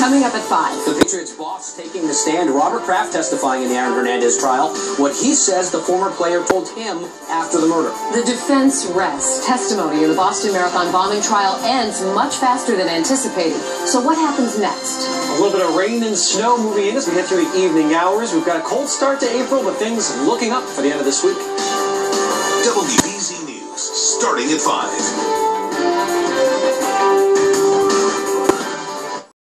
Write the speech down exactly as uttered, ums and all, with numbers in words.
coming up at five. The Patriots boss taking the stand, Robert Kraft testifying in the Aaron Hernandez trial. What he says the former player told him after the murder. The defense rests. Testimony in the Boston Marathon bombing trial ends much faster than anticipated. So what happens next? A little bit of rain and snow moving in as we get through the evening hours. We've got a cold start to April, but things looking up for the end of this week. W B Z News, starting at five.